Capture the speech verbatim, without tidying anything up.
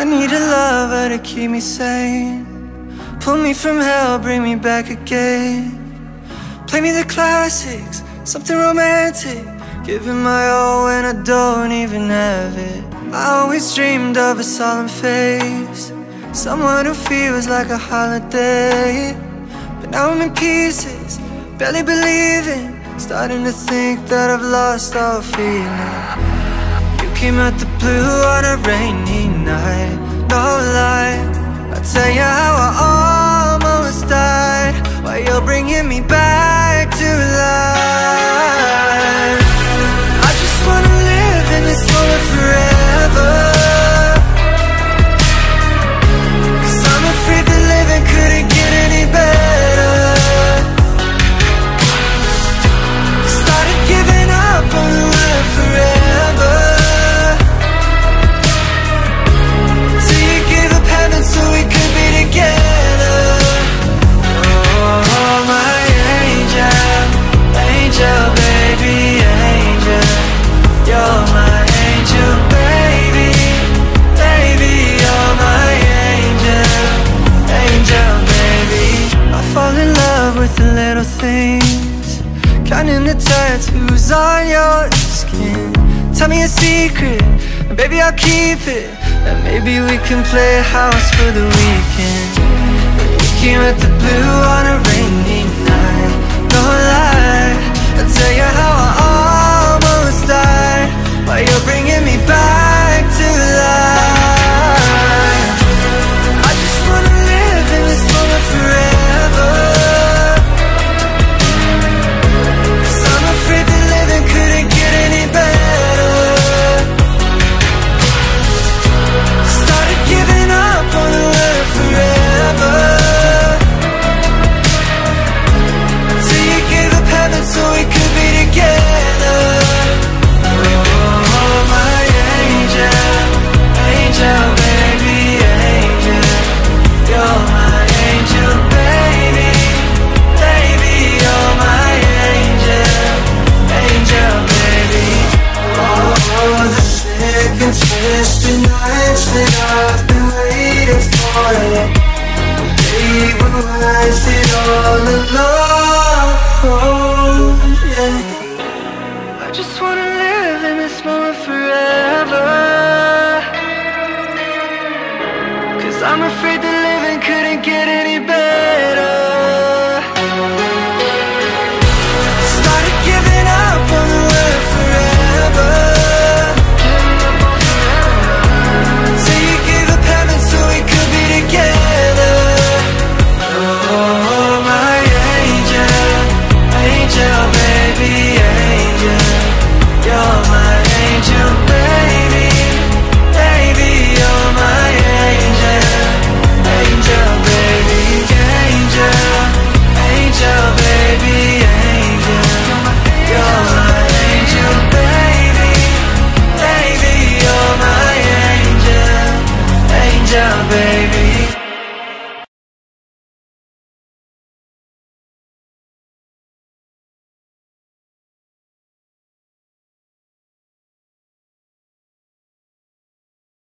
I need a lover to keep me sane, pull me from hell, bring me back again. Play me the classics, something romantic, giving my all when I don't even have it. I always dreamed of a solemn face, someone who feels like a holiday. But now I'm in pieces, barely believing, starting to think that I've lost all feeling. You came out the blue on a rainy night, no lie, I'll tell you how I almost died, while you're bringing me back to life. I just wanna live in this moment forever, 'cause I'm afraid that living couldn't get any better. Started giving up on the word forever, till you gave up heaven so we could be together. Oh, my angel, angel, baby, angel, you're my angel, baby, baby, you're my angel, angel, baby. I fall in love with the little things, counting the tattoos on your skin. Tell me a secret, and baby I'll keep it, and maybe we can play house for the weekend. You came at the blue on a rainy night, no lie, I'll tell you how I almost died, while you're bringing me back to life. I just wanna live in this moment forever, 'cause I'm afraid that living couldn't get any better. Started giving up on the word forever, till you gave up heaven so we could be together. Oh, my angel, angel, baby, angel, you're my angel, baby, baby, you're my angel, angel, baby. Oh, the sick and twisted nights that I've been waiting for it, they were worth it all along. Oh, yeah. I just wanna live in this moment forever, 'cause I'm afraid that living couldn't get any better.